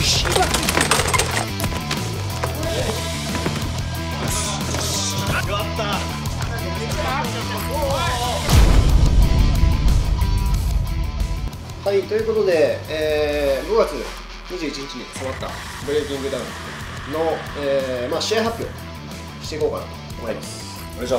はい、ということで、5月21日に迫ったブレイキングダウンの、試合発表していこうかなと思います。 お願いします。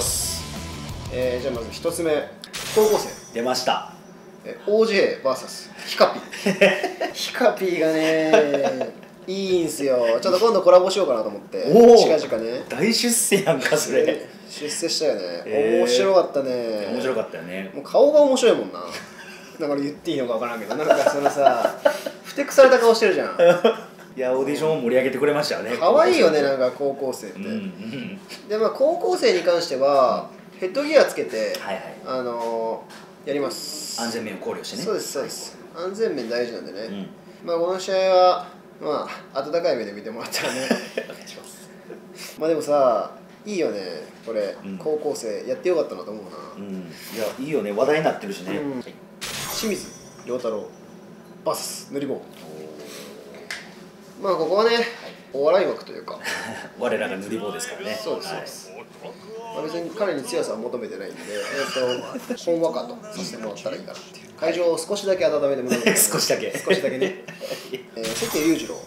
じゃあまず1つ目、高校生出ました。 OJ vs ヒカピー。ヒカピーがねいいんすよ。ちょっと今度コラボしようかなと思って、近々ね。 大出世やんかそれ。 出世したよね。面白かったね。 面白かったよね。 もう顔が面白いもんな。だから言っていいのか分からんけど、なんかそのさ、ふてくされた顔してるじゃん。 いや、オーディションを盛り上げてくれましたよね。 可愛いよね、なんか高校生って。で、まあ高校生に関してはヘッドギアつけて、やります。 安全面を考慮してね。 そうです、そうです。安全面大事なんでね。まあこの試合はまあ温かい目で見てもらったらね。お願いします。まあでもさ、いいよね、これ、高校生やってよかったなと思うな。 いや、いいよね、話題になってるしね。 清水陽太郎 VS 塗り棒。まあここはね、お笑い枠というか我らが塗り棒ですからね。 そうです、そうです。まあ別に彼に強さは求めてないんで、ほんわかとさせてもらったらいいかなっていう。会場を少しだけ温めてもらう。 少しだけね。関谷裕次郎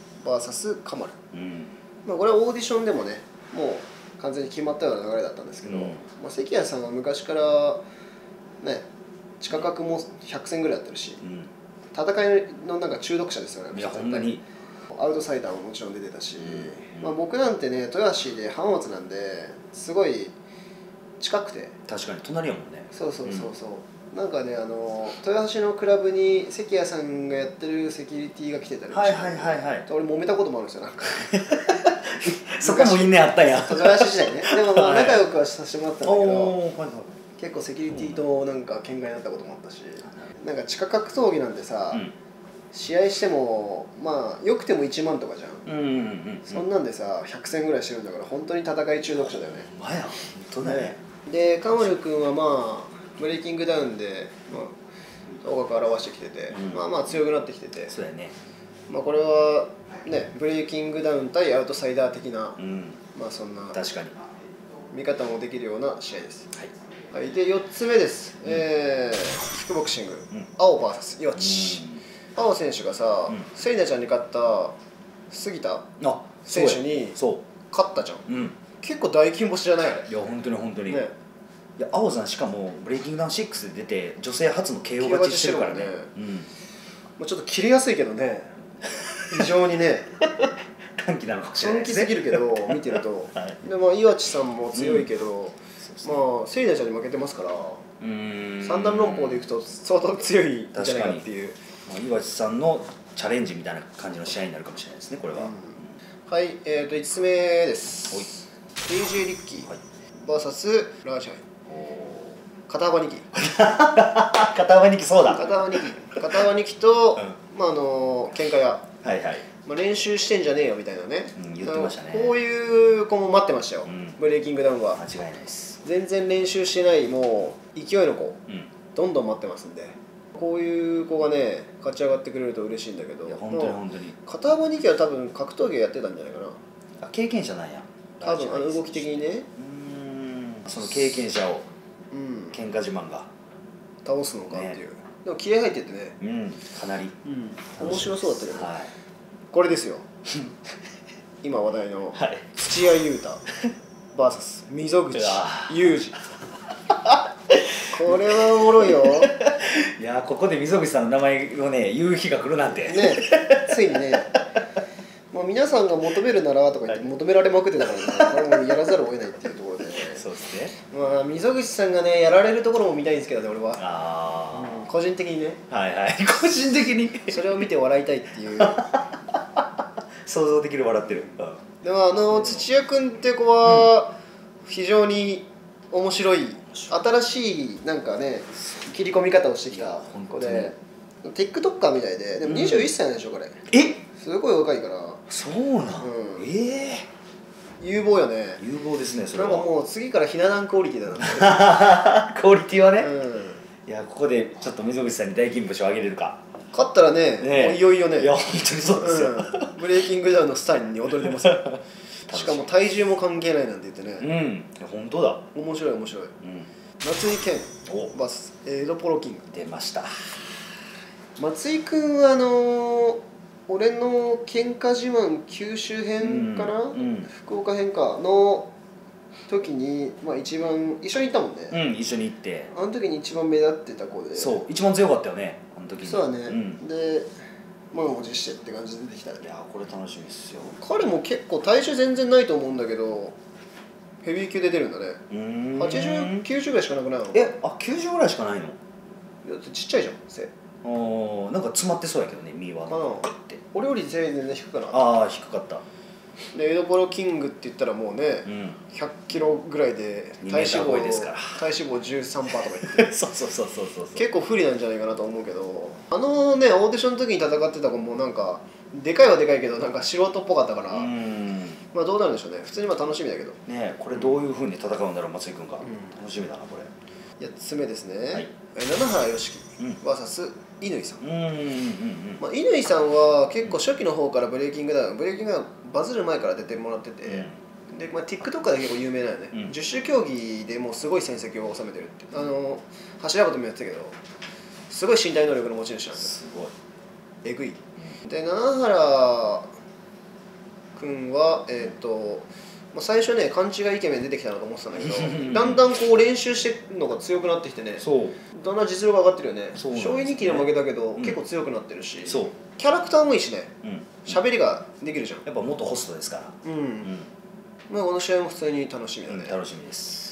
VS カマル。まあこれはオーディションでもね、もう完全に決まったような流れだったんですけど、まあ関谷さんは昔からね、地下格も100戦ぐらいやってるし、戦いのなんか中毒者ですよね。 いや、ほんまにアウトサイダーももちろん出てたし、まあ僕なんてね、豊橋で浜松なんですごい近くて。 確かに隣やもんね。 そうそうそうそう、なんかね、豊橋のクラブに関谷さんがやってるセキュリティが来てたりして、俺揉めたこともあるんですよ、なんか。 そこも因縁あったんや。 豊橋時代ね。でもまあ仲良くはさせてもらったんだけど、結構セキュリティとなんか喧嘩になったこともあったし、なんか地下格闘技なんてさ、試合してもまあよくても1万とかじゃん。そんなんでさ100戦ぐらいしてるんだから、本当に戦い中毒者だよね。 まや、本当だね。 で、カマル君はまあブレイキングダウンで頭角現してきてて、まあまあ強くなってきてて、 そうやね。 まあこれはね、ブレイキングダウン対アウトサイダー的な、まあそんな確かに見方もできるような試合です。はい、で4つ目です。キックボクシング、青 VS 岩地。青選手がさ、セイナちゃんに勝った杉田選手に勝ったじゃん。結構大金星じゃない？ いや、本当に本当に。いや、青さんしかもブレイキングダウン6で出て女性初の KO 勝ちしてるからね。 ちょっと切れやすいけどね、非常にね。 短期なのかもしれないですね。 短期すぎるけど見てると、でまあ岩地さんも強いけど、まあセイナちゃんに負けてますから、三段論法でいくと相当強いんじゃないかっていう。 岩地さんのチャレンジみたいな感じの試合になるかもしれないですね、これは。 はい、5つ目です。AJ リッキー VS ラージャイ。片幅2期。 片幅2期、そうだ。 片幅2期と、まあ喧嘩や。まあ練習してんじゃねえよみたいなね。 言ってましたね。 こういう子も待ってましたよ。ブレイキングダウンは。 間違いないです。 全然練習してないもう勢いの子、どんどん待ってますんで。こういう子がね勝ち上がってくれると嬉しいんだけど、 本当に本当に片幅2期は多分格闘技やってたんじゃないかな。 経験者なんや。 多分動き的にね。 その経験者を喧嘩自慢が倒すのかっていう。でも気合入っててね、 かなり面白そうだったけど、これですよ。今話題の土屋裕太 VS 溝口裕二。これはおもろいよ。 いや、ここで溝口さんの名前をね言う日が来るなんてね。ついにね、もう皆さんが求めるならとか言って求められまくってたからね、これもやらざるを得ないっていうところで、 そうですね。 まあ溝口さんがねやられるところも見たいんですけどね、俺は。個人的にね。 個人的にそれを見て笑いたいっていう。 想像できる、笑ってる。 でも土屋君って子は非常に面白い、新しいなんかね切り込み方をしてきた子で、TikToker みたいで、でも21歳なんでしょこれ。すごい若いから。 そうなん。 有望よね。 有望ですね、それは。 なんかもう次からひな壇クオリティだな。 クオリティはね。いや、ここでちょっと溝口さんに大金星をあげれるか。 勝ったらね、もういよいよね。 いや本当にそうですよ、 ブレイキングダウンのスタイルに踊れてますよしかも体重も関係ないなんて言ってね、 本当だ、 面白い面白い、松井健 VS エドポロキング出ました。 松井君は俺の喧嘩自慢九州編かな、福岡編かの時に、一番一緒に行ったもんね。 一緒に行って、 あの時に一番目立ってた子で、 そう一番強かったよね、あの時に。 そうだね、で満を持してって感じで出てきた。いやこれ楽しみですよ。 彼も結構体重全然ないと思うんだけどヘビー級で出るんだね。80、90ぐらいしかなくないの？ 90ぐらいしかないの？ だってちっちゃいじゃん背。 なんか詰まってそうやけどね、身はって俺より全然低くなかった。 低かった。 でエドポロキングって言ったらもうね、100キロぐらいで体脂肪ですから、 体脂肪 13% とか言ってそう結構不利なんじゃないかなと思うけど、オーディションの時に戦ってた子もなんかでかいはでかいけどなんか素人っぽかったから、どうなるんでしょうね。普通に楽しみだけどね。これどういうふうに戦うんだろう、松井君が、楽しみだなこれ。 8つ目ですね、 はい、 七原良樹 VS 乾さん。乾さんは結構初期の方からブレイキングダウンバズる前から出てもらってて、で、TikTok で結構有名だよね、十種競技でもうすごい戦績を収めてるって、柱ごともやってたけどすごい身体能力の持ち主なんですよ。すごいえぐい。で七原君は最初ね勘違いイケメン出てきたなと思ってたんだけどだんだんこう練習してるのが強くなってきてね、だんだん実力が上がってるよね。勝利2期で負けたけど、結構強くなってるし、キャラクターもいいしね、喋りができるじゃん。 やっぱ元ホストですから。 この試合も普通に楽しみだね。 楽しみです。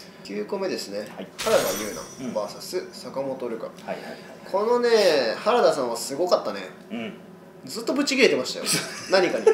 9個目ですね、原田優奈 VS 坂本瑠香。このね原田さんはすごかったね。ずっとブチ切れてましたよ何かに。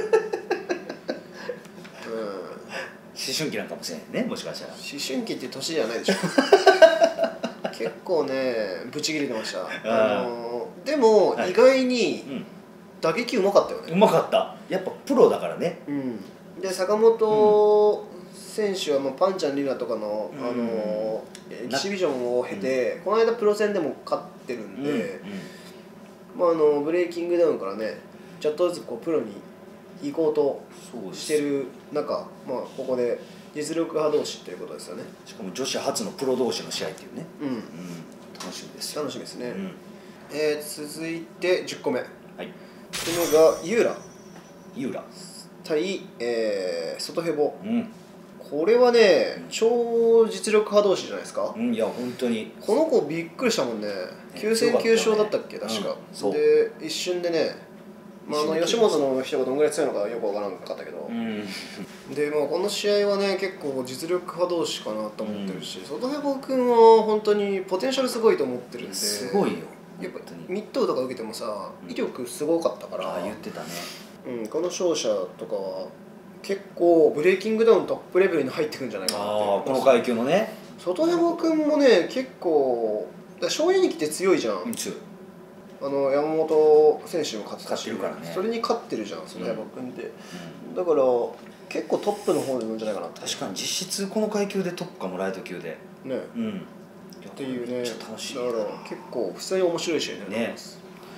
思春期なんかもしれないね、もしかしたら。 思春期って年じゃないでしょ結構ねブチ切れてました。でも意外に打撃うまかったよね。 うまかった。やっぱプロだからね。 で坂本選手はパンちゃんリナとかのエキシビジョンを経てこの間プロ戦でも勝ってるんで、ブレイキングダウンからねちょっとずつこうプロに行こうとしてる中、ここで実力派同士ということですよね。 しかも女子初のプロ同士の試合っていうね。楽しみですよ。 楽しみですね。続いて10個目。1個目がユーラ対外ヘボ。これはね超実力派同士じゃないですか。 いや本当にこの子びっくりしたもんね。9戦9勝だったっけ確か。で一瞬でね、吉本の人がどんぐらい強いのかよくわからなかったけど、でこの試合はね結構実力派同士かなと思ってるし、外ヘボ君は本当にポテンシャルすごいと思ってるんで。 すごいよ。 やっぱミットとか受けてもさ威力すごかったから。 言ってたね。 この勝者とかは結構ブレイキングダウントップレベルに入ってくんじゃないかなって。 この階級のね。 外山君もね結構勝利に来て強いじゃん。 強い。 山本選手も勝ってたし、 るからね。 それに勝ってるじゃん外山君って。だから結構トップの方なんじゃないかな。 確かに実質この階級でトップかも、ライト級でね。っていうね。だから結構普通に面白い試合になります。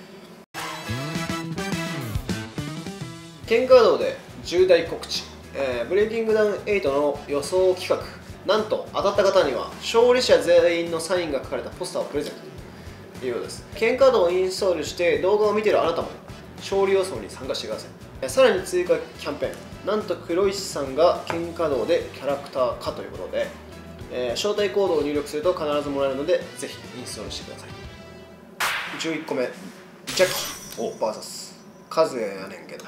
ケンカードで重大告知、ブレイキングダウン8の予想企画、なんと当たった方には勝利者全員のサインが書かれたポスターをプレゼントというようです。ケンカードをインストールして動画を見ているあなたも勝利予想に参加してください。さらに追加キャンペーン、なんと黒石さんがケンカードでキャラクター化ということで、招待コードを入力すると必ずもらえるのでぜひインストールしてください。11個目、ジャッキー VSカズヤやねんけど、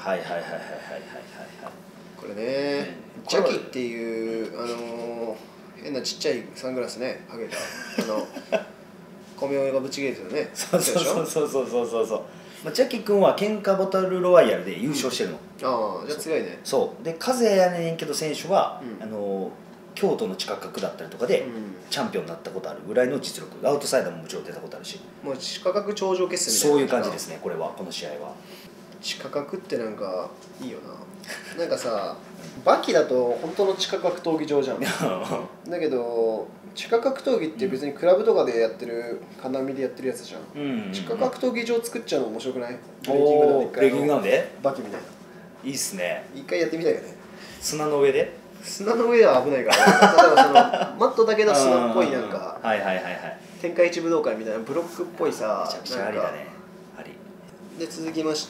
これね、ジャキっていう変なちっちゃいサングラスねかけた米尾がぶち切れてるね。 そうジャキ君は喧嘩バトルロワイヤルで優勝してるの。 じゃあ強いね。 そうでカズヤやねんけど選手は京都の地下格だったりとかでチャンピオンになったことあるぐらいの実力、アウトサイダーももちろん出たことあるし、 もう地下格頂上決戦みたいな。 そういう感じですね。この試合は地下格ってなんかいいよな。なんかさバキだと本当の地下格闘技場じゃんだけど地下格闘技って別にクラブとかでやってる金網でやってるやつじゃん、地下格闘技場作っちゃうの面白くない？ブレイキングダウンブレイキングダウンでバキみたいないいっすね。 一回やってみたいよね。 砂の上で砂の上では危ないから、ね、例えばそのマットだけの砂っぽいなんかはいはいはいはい天下一武道会みたいなブロックっぽいさ、 めちゃくちゃありだね。ありで続きまして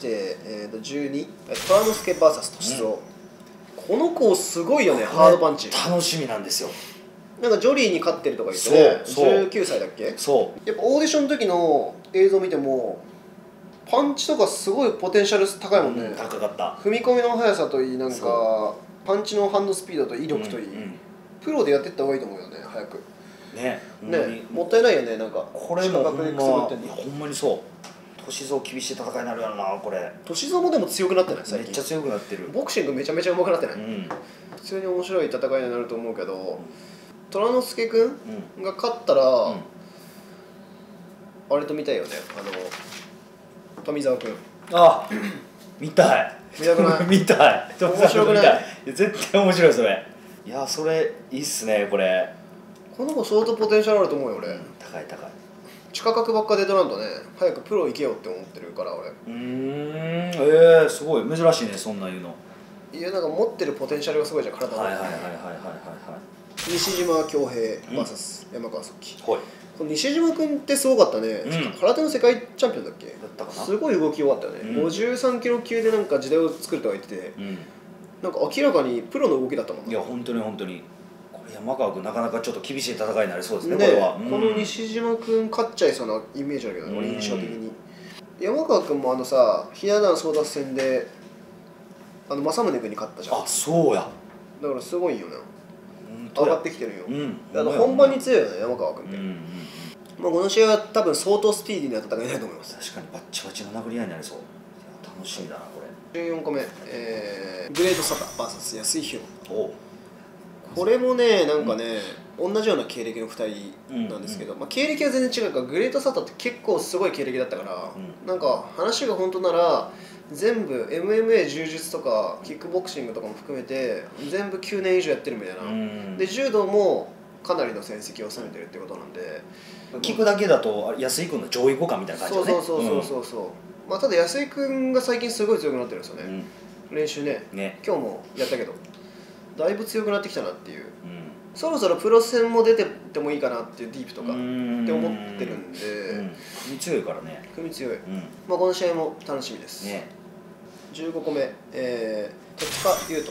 、12虎之助 VS 歳三、この子すごいよね。ハードパンチ楽しみなんですよ。 なんかジョリーに勝ってるとか言ってね。19歳だっけ。 そうやっぱオーディションの時の映像見てもパンチとかすごいポテンシャル高いもんね、 高かった。 踏み込みの速さといい、なんかパンチのハンドスピードと威力といい、プロでやってった方がいいと思うよね、早くね。もったいないよね。なんかこれもほんまにそう。歳三厳しい戦いになるやろな。これ歳三もでも強くなってない？最近めっちゃ強くなってる。 ボクシングめちゃめちゃ上手くなってない？普通に面白い戦いになると思うけど、虎之助君が勝ったら、あれと見たいよね、富澤君。 あ見たい。 見たくない？ 見たい。 面白くない？ 絶対面白いそれ。いやそれいいっすね。これこの子相当ポテンシャルあると思うよ俺。 高い高い。 地下格ばっか出とらんとね、早くプロ行けよって思ってるから俺。 すごい珍しいね、そんな言うの。 いやなんか持ってるポテンシャルがすごいじゃん、体の。 はいはいはいはいはいはい。 西島恭平 VS 山川速輝。 はい。 この西島君ってすごかったね。空手の世界チャンピオンだっけ？だったかな。 すごい動き良かったよね。53キロ級でなんか時代を作るとか言ってて、なんか明らかにプロの動きだったもんね。 いや本当に本当に。山川君なかなかちょっと厳しい戦いになりそうですね。 これはこの西島君勝っちゃいそうなイメージあるけどね、俺印象的に。山川君もさ、ひな壇争奪戦で政宗君に勝ったじゃん。 あ、そうや。 だからすごいよね。上がってきてるよ。 だから本番に強いよね、山川君って。まあこの試合は多分相当スピーディーな戦いになると思います。 確かにバッチバチの殴り合いになりそう。楽しみだなこれ。 14個目、グレートサタ VS 安井宏。 おこれもね、なんかね、同じような経歴の2人なんですけど、経歴は全然違うから、グレートサタって結構すごい経歴だったから、なんか話が本当なら全部 MMA 柔術とかキックボクシングとかも含めて全部9年以上やってるみたいな。で柔道もかなりの戦績を収めてるってことなんで、 聞くだけだと安井君の上位互換みたいな感じだね。 そうまあただ安井君が最近すごい強くなってるんですよね。練習ね、今日もやったけどだいぶ強くなってきたなっていう、そろそろプロ戦も出てってもいいかなっていうディープとかって思ってるんで、 組強いからね。 組強い、まあこの試合も楽しみです。15個目、戸塚優斗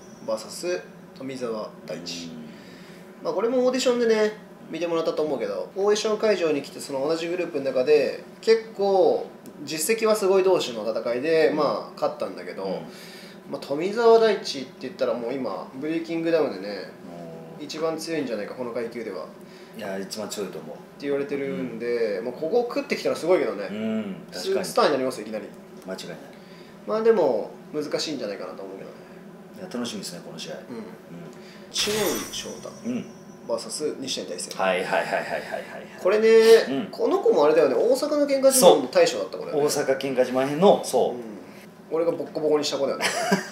VS 富澤大地。まあこれもオーディションでね見てもらったと思うけど、オーディション会場に来てその同じグループの中で結構実績はすごい同士の戦いでまあ勝ったんだけど、まあ、富澤大地って言ったらもう今ブレイキングダウンでね一番強いんじゃないかこの階級では。 いや一番強いと思うって言われてるんで、もうここを食ってきたらすごいけどね、 確かにスターになりますよいきなり。 間違いない。 まあでも難しいんじゃないかなと思うけどね。 いや楽しみですねこの試合。 知念翔太 VS 西谷大成。 はいこれね、この子もあれだよね、大阪の喧嘩自慢の大将だった子だよね。 大阪喧嘩自慢編のそう、 俺がボッコボコにした子だよね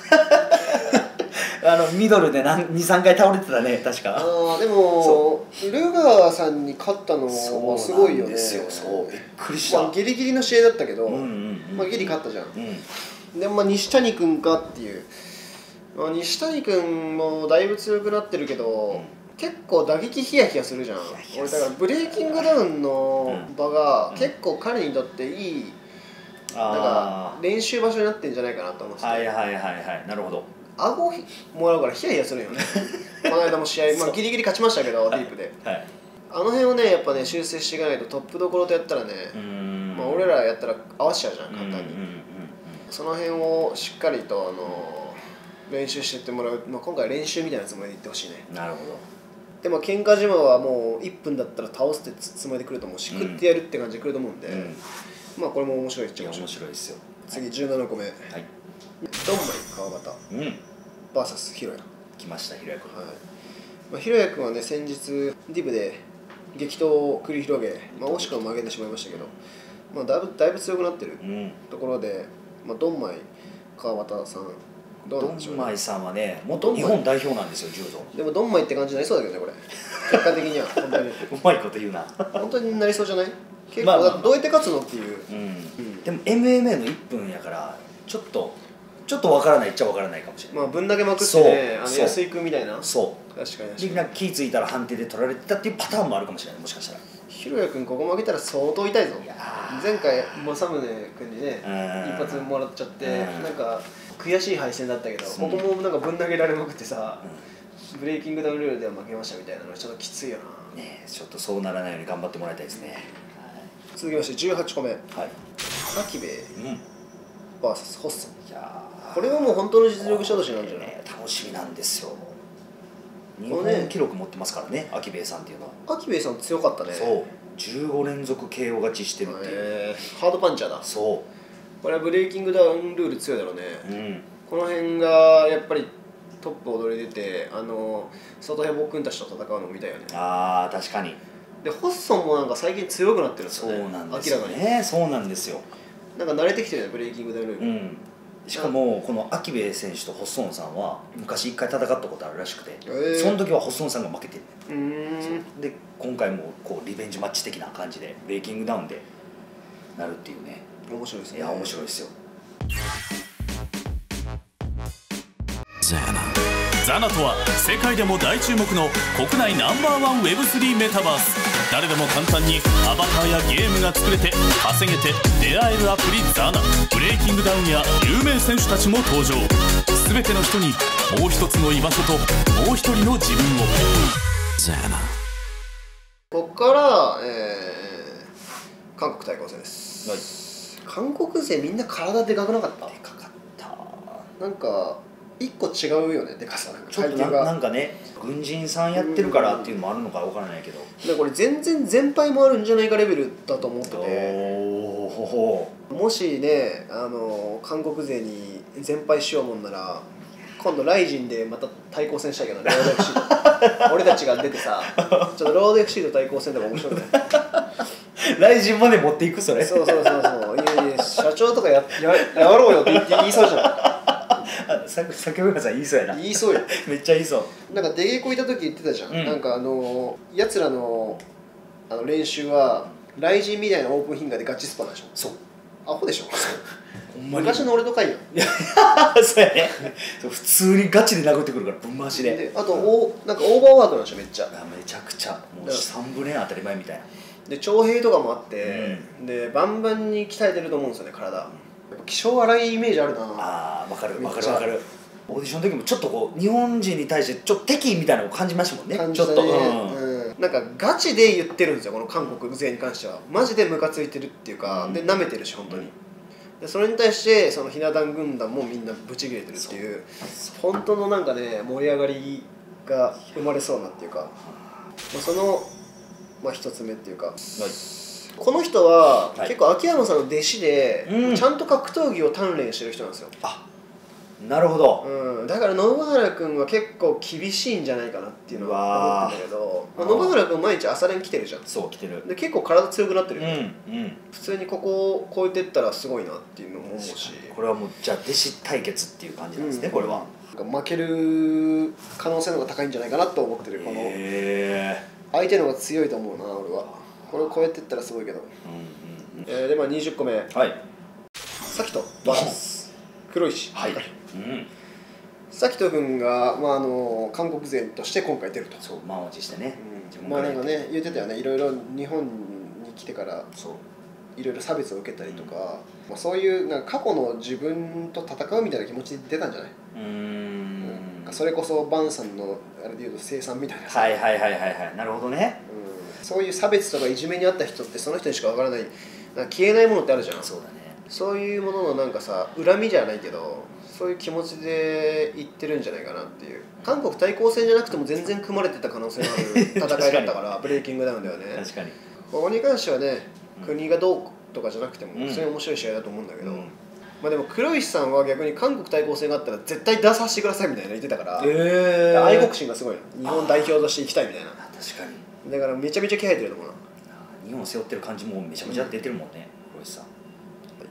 ミドルで23回倒れてたね確か。 でもルガーさんに勝ったのはすごいよね。 そうびっくりした。 ギリギリの試合だったけど、まあギリ勝ったじゃん。でもまあ西谷君かっていう、西谷君もだいぶ強くなってるけど、結構打撃ヒヤヒヤするじゃん。俺だからブレイキングダウンの場が結構彼にとっていいなんか練習場所になってんじゃないかなと思ってて。 なるほど。 顎もらうからヒヤヒヤするよねこの間も試合、まあ、ギリギリ勝ちましたけどディープで、あの辺をねやっぱね修正していかないとトップどころとやったらね、まあ、俺らやったら合わしちゃうじゃん簡単に。その辺をしっかりと練習していってもらう、まあ、今回練習みたいなつもりでいってほしいね。 なるほど。 でも喧嘩島はもう1分だったら倒すってつもりでくると思うし、食ってやるって感じでくると思うんで、まあこれも面白いっちゃ面白いですよ。次17個目、ドンマイ川端VS ひろや。 来ましたひろや君。 まあひろや君はね先日ディブで激闘を繰り広げ、まあ惜しくも負けてしまいましたけど、まあだいぶ強くなってるところで、 ドンマイ川端さんどうなんでしょうね。 ドンマイさんはね元日本代表なんですよ、柔道。 でもドンマイって感じになりそうだけどねこれ結果的には本当にうまいこと言うな。 本当になりそうじゃない？結構だってどうやって勝つのっていう、 でも MMA の1分やからちょっと分からないっちゃ分からないかもしれない。 ぶん投げまくってね、安井君みたいな。 そう確かにでなんか気付いたら判定で取られてたっていうパターンもあるかもしれない、もしかしたら。 ひろや君ここ負けたら相当痛いぞ。前回政宗君にね一発もらっちゃってなんか悔しい敗戦だったけど、ここもなんかぶん投げられまくってさ、ブレイキングダウンルールでは負けましたみたいなのちょっときついよな。 ね、ちょっとそうならないように頑張ってもらいたいですね。 続きまして18個目、 はい、 アキベイ VS ホッソン。 いやこれはもう本当の実力者同士なんじゃない？ 楽しみなんですよ。日本記録持ってますからね、アキベイさんっていうのは。 アキベイさん強かったね。 そう15連続 KO 勝ちしてるっていう、 ハードパンチャーだ。 そうこれはブレイキングダウンルール強いだろうね。この辺がやっぱりトップ踊り出て外ヘボ君たちと戦うのを見たよね。 ああ確かに。 でホッソンもなんか最近強くなってるんですよね。 そうなんですよね。そうなんですよ。 なんか慣れてきてるねブレイキングダウンルール。 しかもこのアキベイ選手とホッソンさんは昔1回戦ったことあるらしくて、その時はホッソンさんが負けてる。で今回もこうリベンジマッチ的な感じでブレイキングダウンでなるっていうね。 面白いですね。 いや面白いですよ。 ザナとは世界でも大注目の国内No.1 Web3 メタバース。誰でも簡単にアバターやゲームが作れて稼げて出会えるアプリザナ。ブレイキングダウンや有名選手たちも登場。全ての人にもう一つの居場所ともう一人の自分を。ザナ。 ここから、韓国対抗戦です。韓国勢みんな体でかくなかった？ でかかった。 なんか一個違うよね、でかさ。 ちょっとなんかね、軍人さんやってるからっていうのもあるのかわからないけど、 でこれ全然全敗もあるんじゃないかレベルだと思ってて、もしね韓国勢に全敗しようもんなら今度ライジンでまた対抗戦したいけどね。ロード FC 俺たちが出てさちょっとロード FC と対抗戦でも面白いね。 ライジンまで持っていくそれ。 そういや社長とかやろうよって言いそうじゃない。 先ほどさん言いそうやな。 言いそうよ。 めっちゃ言いそう。 なんか出稽古いた時言ってたじゃん、なんかやつらの練習は雷神みたいなオープンヒンガーでガチスパでしょ。 そうアホでしょ。昔の俺とかいよ。 そうやね。普通にガチで殴ってくるからぶん回しで。 あとなんかオーバーワークなんでしょめっちゃ。 めちゃくちゃもう3分連当たり前みたいな。 で徴兵とかもあって、でバンバンに鍛えてると思うんですよね体。気性荒いイメージあるな。 ああ分かる。オーディションの時もちょっとこう日本人に対してちょっと敵みたいなのを感じましたもんね。ちょっとなんかガチで言ってるんですよこの韓国勢に関しては。マジでムカついてるっていうか、で舐めてるし本当に。でそれに対してそのひな壇軍団もみんなブチ切れてるっていう本当のなんかね盛り上がりが生まれそうなっていうか、その一つ目っていうか。この人は結構秋山さんの弟子でちゃんと格闘技を鍛錬してる人なんですよ。 なるほど。 だから信原君は結構厳しいんじゃないかなっていうのは思ってんだけど、信原君毎日朝練来てるじゃん。 そう来てる。 で結構体強くなってるよね。普通にここを超えてったらすごいなっていうのも思うし、 これはもうじゃあ弟子対決っていう感じなんですね。これは負ける可能性の方が高いんじゃないかなと思ってる。この相手の方が強いと思うな俺は。これを超えてったらすごいけど。で20個目、サキト VS 黒石。サキト君が韓国勢として今回出ると。 そう満を持してね。 なんかね言ってたよね。いろいろ日本に来てからいろいろ差別を受けたりとか、そういうなんか過去の自分と戦うみたいな気持ちで出たんじゃない？それこそバンさんのあれでいうと生産みたいな。 なるほどね。 そういう差別とかいじめにあった人ってその人にしかわからない、なんか消えないものってあるじゃん。 そうだね。 そういうもののなんかさ恨みじゃないけどそういう気持ちで言ってるんじゃないかなっていう。韓国対抗戦じゃなくても全然組まれてた可能性のある戦いだったからブレイキングダウンではね。 確かにここに関してはね国がどうとかじゃなくても普通に面白い試合だと思うんだけど、でも黒石さんは逆に韓国対抗戦があったら絶対出させてくださいみたいな言ってたから、愛国心がすごいの。日本代表として行きたいみたいな。 確かに。 だからめちゃめちゃ気合入ってると思うな。 日本を背負ってる感じもめちゃめちゃ出てるもんね、黒石さん。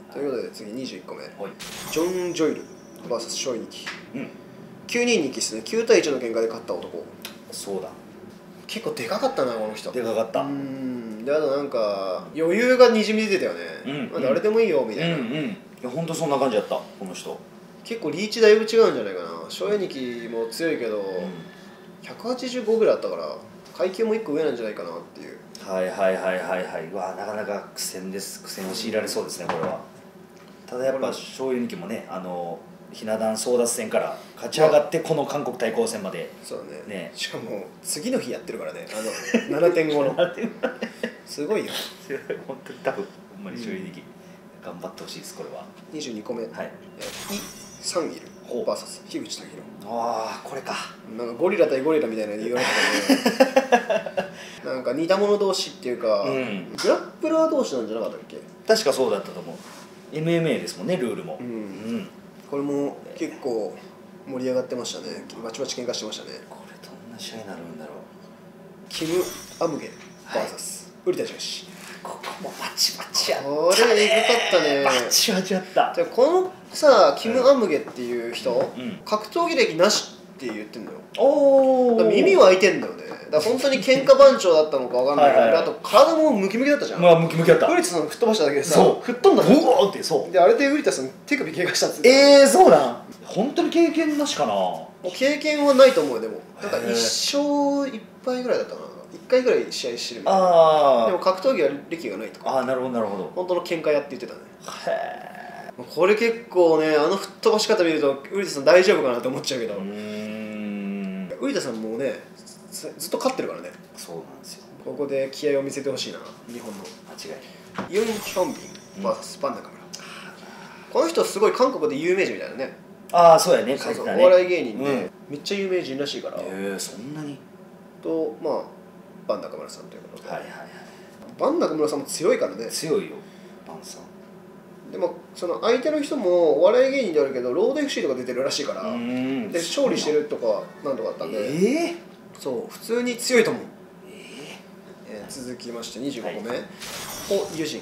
ということで次21個目、 はい、 ジョン・ジョイル VS ショイニキ、9人2期ですね。9対1の喧嘩で勝った男。 そうだ、 結構でかかったなこの人。 でかかった。 で、あとなんか余裕がにじみ出てたよね。まあ誰でもいいよみたいな。 いや本当そんな感じだったこの人。 結構リーチだいぶ違うんじゃないかな。ショイニキも強いけど、185ぐらいあったから階級も1個上なんじゃないかなっていう。 はいはいはいはいはい。うわなかなか苦戦を強いられそうですねこれは。ただやっぱショイニキもね、ひな壇争奪戦から勝ち上がってこの韓国対抗戦まで。 そうだね。しかも次の日やってるからね、7.5 のすごいよ。 本当に多分ほんまにショイニキ頑張ってほしいです。これは 22個目、イ・サンギル VS 樋口武宏。 ああこれか。 なんかゴリラ対ゴリラみたいな言われてたね。なんか似た者同士っていうか、グラップラー同士なんじゃなかったっけ。 確かそうだったと思う。 MMA ですもんねルールも。 これも結構盛り上がってましたね。バチバチ喧嘩してましたね。 これどんな試合になるんだろう。 キム・アムゲ VS 瓜田女子。 ここもバチバチやった。 これエグかったね。 バチバチやった。 じゃあこのさキム・アムゲっていう人、格闘技歴なしって言ってんのよ。耳は開いてんだよね。だから本当に喧嘩番長だったのかわかんないけど、あと体もムキムキだったじゃん。 まあムキムキだった。 瓜田さん吹っ飛ばしただけでさ、吹っ飛んだの。 うおーってそう。 であれで瓜田さん手首怪我したっつって。 そうなん。本当に経験なしかな。 経験はないと思うよ。でもなんか1勝1敗ぐらいだったかな。1回ぐらい試合してるみたいな。でも格闘技は歴がないとか。 なるほどなるほど。 本当の喧嘩やって言ってたね。 へえ。 これ結構ね、吹っ飛ばし方見ると瓜田さん大丈夫かなと思っちゃうけど。瓜田さんもねずっと勝ってるからね。 そうなんですよ。 ここで気合を見せてほしいな日本の。 間違いない。 ユン・ヒョンビン VS バンナカムラ。この人すごい韓国で有名人みたいなね。 そうやね。 そうそう、お笑い芸人でめっちゃ有名人らしいから。 そんなに。 とまあバンナカムラさんということで。 はいはいはい。 バンナカムラさんも強いからね。 強いよバンさん。 でもその相手の人もお笑い芸人であるけどロード FC とか出てるらしいから、で勝利してるとかなんとかあったんで、そう普通に強いと思う。続きまして25個目、ホ・ユジン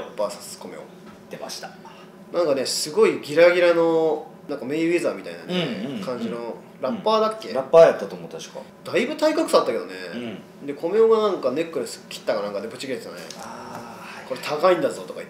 VS コメオ。 出ました。 なんかねすごいギラギラのなんかメイウェザーみたいなね感じのラッパーだっけ。 ラッパーやったと思う確か。 だいぶ体格差あったけどね。でコメオがなんかネックレス切ったかなんかでブチ切れてたね。これ高いんだぞとか言って。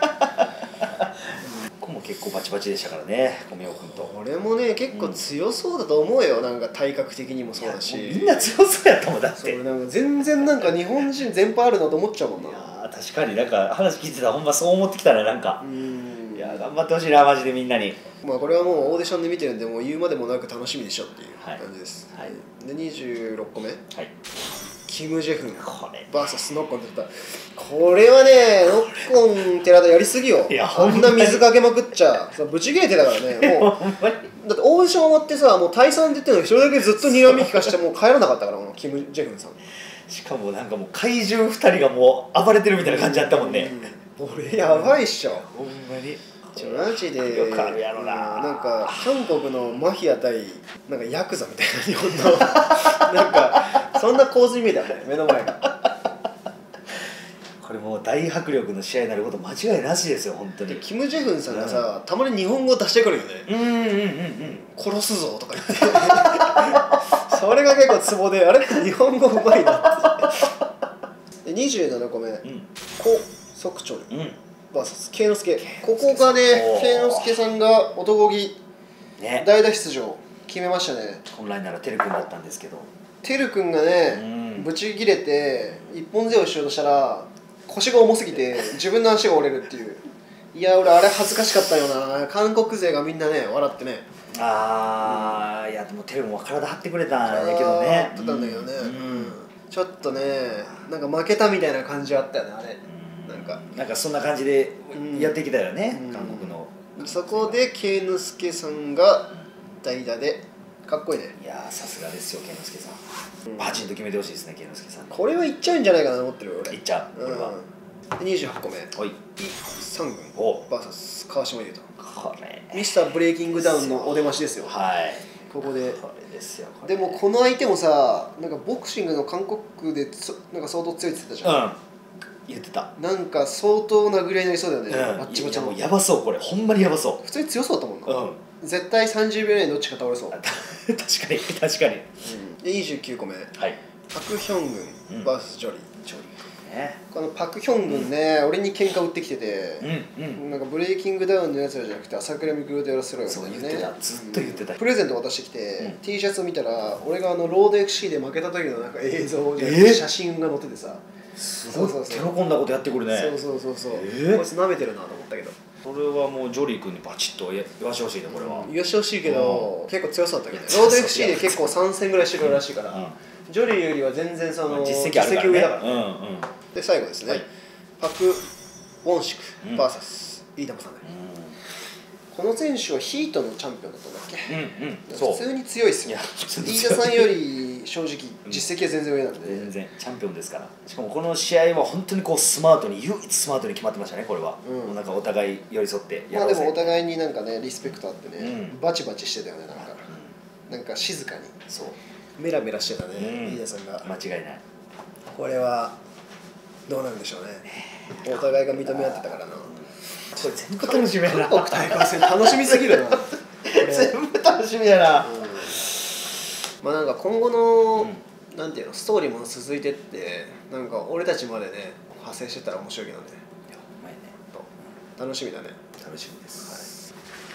ここも結構バチバチでしたからね、コメオ君と。 これもね結構強そうだと思うよ。なんか体格的にもそうだし。 みんな強そうやったもんだって。 そうなんか全然なんか日本人全般あるなと思っちゃうもんな。 いや確かになんか話聞いてたらほんまそう思ってきたねなんか。いや頑張ってほしいなマジでみんなに。 まあこれはもうオーディションで見てるんでもう言うまでもなく楽しみでしょっていう感じです。で26個目、キム・ジェフン VS ノッコン寺田。これはねノッコン寺田やりすぎよ。こんな水かけまくっちゃブチ切れてたからね。もうだってオーディション終わってさもう退散って言ってるのに一人だけずっと睨み利かしてもう帰らなかったからキム・ジェフンさん。 しかもなんかもう怪獣2人がもう暴れてるみたいな感じだったもんね。 これやばいっしょほんまに。 マジでよくあるやろな。 なんか韓国のマフィア対なんかヤクザみたいな日本のなんかそんな構図に見えたよね目の前が。 これもう大迫力の試合になること間違いなしですよ本当に。 キム・ジェフンさんがさたまに日本語出してくるよね。殺すぞとか言ってそれが結構ツボであれ日本語うまいなってで27個目、コ・ソクチョルVS 圭之助。ここがね圭之助さんが男気代打出場決めましたね。 本来ならテル君だったんですけどテル君がねブチ切れて一本背負いしようとしたら腰が重すぎて自分の足が折れるっていう。いや俺あれ恥ずかしかったよな。韓国勢がみんなね笑ってね。 いやでもテルも体張ってくれたんだけどね。 張ってたんだけどね。ちょっとねなんか負けたみたいな感じあったよねあれ。なんかそんな感じでやってきたよね、韓国の。 そこで圭之助さんが代打でかっこいいね。 いやさすがですよ圭之助さん。バチンと決めてほしいですね圭之助さん。 これはいっちゃうんじゃないかなと思ってるよ俺。 いっちゃうこれは。 28個目、イ・サングン VS 川島優斗。 これミスターブレイキングダウンのお出ましですよ。ここで。でもこの相手もさなんかボクシングの韓国でなんか相当強いって言ってたじゃん。 言ってた。 なんか相当殴り合いになりそうだよね、あっちこっちも。 やばそう、これほんまにやばそう。 普通に強そうだったもんな、絶対30秒以内にどっちか倒れそう。 確かに確かに。 で29個目、パク・ヒョングン VS ジョリー。このパク・ヒョングンね、俺に喧嘩売ってきてて、なんかブレイキングダウンのやつらじゃなくて朝倉未来とやらせろよってね、 ずっと言ってた。 プレゼント渡してきて、T シャツを見たら俺がロード FC で負けた時のなんか映像じゃなくて写真が載っててさ、 すごい手の込んだことやってくるね。 そうこいつ舐めてるなと思ったけど、 それはもうジョリー君にバチッと言わしてほしいね、これは。 言わしてほしいけど、結構強そうだったけどね。ロード FC で結構3戦ぐらいしてくるらしいから、ジョリーよりは全然その実績上だからね。で最後ですね、パク・ウォンシク VS 飯田さんね。この選手はヒートのチャンピオンだったんだっけ。普通に強いっすよ。飯田さんより正直実績は全然上なんで。 全然チャンピオンですから。しかもこの試合は本当にこうスマートに、唯一スマートに決まってましたね、これは。なんかお互い寄り添ってやろうぜ。まあでもお互いになんかねリスペクトあってね、バチバチしてたよね、なんか静かに。そう。メラメラしてたね、飯田さんが。 間違いない。 これはどうなるんでしょうね。お互いが認め合ってたからな。 これ全部楽しみやな。 韓国対抗戦楽しみすぎるな。 全部楽しみやな。 まあなんか今後のなんていうのストーリーも続いてってなんか俺たちまでね派生してたら面白いけどね。楽しみだね。 楽しみです。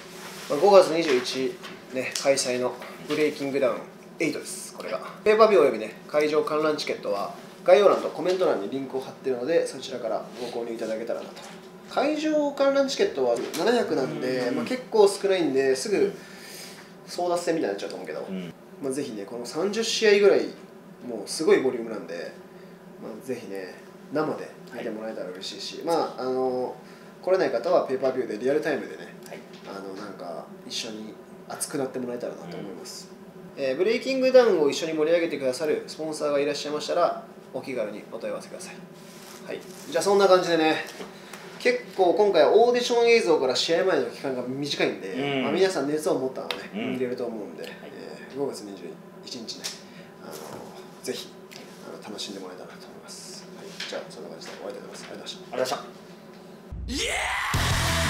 5月21日ね開催のブレイキングダウン8です。これがペーパービューおよびね会場観覧チケットは概要欄とコメント欄にリンクを貼ってるのでそちらからご購入いただけたらなと。会場観覧チケットは700なんで、結構少ないんですぐ争奪戦みたいになっちゃうと思うけど、ぜひねこの30試合ぐらいもうすごいボリュームなんで、ぜひね生で見てもらえたら嬉しいし、来れない方はペーパービューでリアルタイムでね、なんか一緒に熱くなってもらえたらなと思います。ブレイキングダウンを一緒に盛り上げてくださるスポンサーがいらっしゃいましたらお気軽にお問い合わせください。はい、じゃあそんな感じでね結構今回はオーディション映像から試合前の期間が短いんで、皆さん熱を持ったのね、見れると思うんで、5月21日ねぜひ楽しんでもらえたらと思います。はい、じゃあそんな感じで終わりたいと思います。ありがとうございました。 ありがとうございました。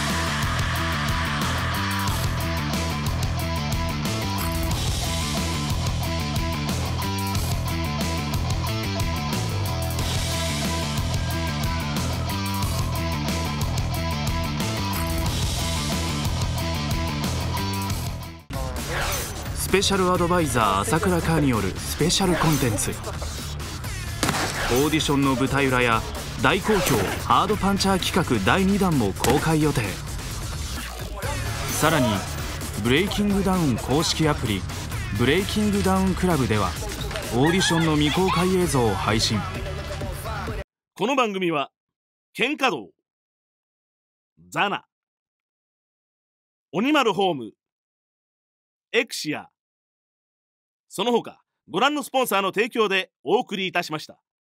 スペシャルアドバイザー朝倉海によるスペシャルコンテンツ、オーディションの舞台裏や大好評ハードパンチャー企画第2弾も公開予定。さらにブレイキングダウン公式アプリブレイキングダウンクラブではオーディションの未公開映像を配信。この番組は喧嘩道、ザナ、鬼丸ホーム、エクシア、その他ご覧のスポンサーの提供でお送りいたしました。